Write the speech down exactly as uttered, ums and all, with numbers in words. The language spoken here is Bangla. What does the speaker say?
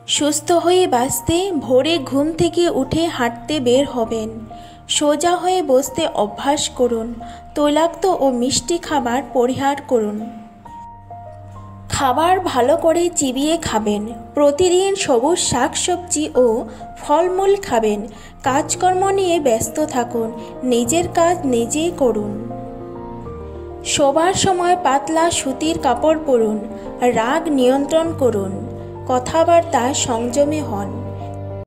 সুস্থ হয়ে বাঁচতে ভোরে ঘুম থেকে উঠে হাঁটতে বের হবেন। সোজা হয়ে বসতে অভ্যাস করুন। তৈলাক্ত ও মিষ্টি খাবার পরিহার করুন। খাবার ভালো করে চিবিয়ে খাবেন। প্রতিদিন সবুজ শাকসবজি ও ফলমূল খাবেন। কাজকর্ম নিয়ে ব্যস্ত থাকুন। নিজের কাজ নিজেই করুন। শোবার সময় পাতলা সুতির কাপড় পরুন। রাগ নিয়ন্ত্রণ করুন। কথাবার্তায় সংযমী হন।